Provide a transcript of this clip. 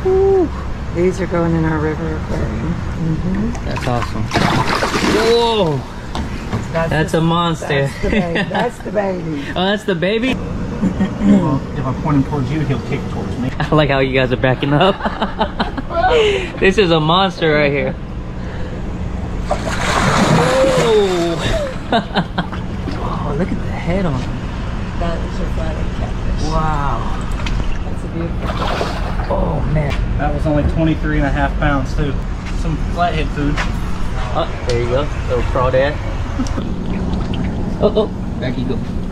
Woo. These are going in our river aquarium. That's awesome. Whoa! That's a monster. That's the baby. That's the baby. Oh, that's the baby? Well, if I point him towards you, he'll kick towards me. I like how you guys are backing up. This is a monster right here. Oh, look at the head on him. That is your flathead catfish. Wow. That's a beautiful. Oh, man. That was only 23.5 pounds too. Some flathead food. Oh, there you go. Little crawdad. Oh, back you go.